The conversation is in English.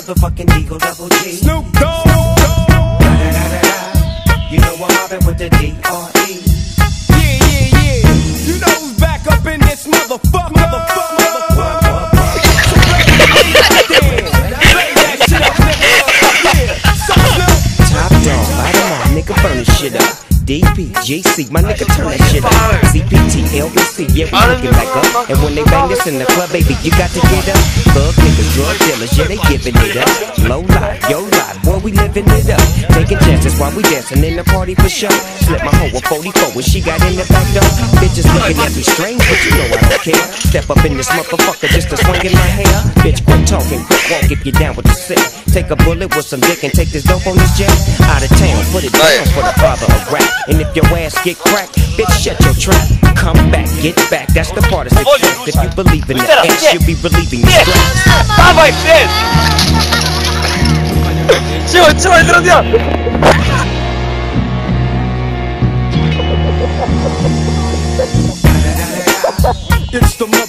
motherfucking Eagle Double G. Snoop Dogg. You know I'm mobbing with the D.R.E. Yeah. You know who's back up in this motherfucker. Top dog, bottom off, nigga, burn this shit up. DPGC, my nigga, turn that shit up. CPT, LBC, yeah, we looking back up. And when they bang this in the club, baby, you got to get up. Thug niggas, drug dealers, yeah, they giving it up. Low life, yo life, boy, we living it up. Taking chances while we dancing in the party for sure. Slip my hoe a 44 when she got in the back door. Bitches looking at me strange, but you know I don't care. Step up in this motherfucker just to swing in my hair. Bitch, quit talking, quit walk if you down with the sick. Take a bullet with some dick and take this dope on this jet. Out of town, put it down for the father of rap. And if your ass get cracked, bitch, shut your trap. Come back, get back, that's the part of success. If you believe in the ass, you'll be relieving the stress. Давай, блядь! Чего, друзья? It's the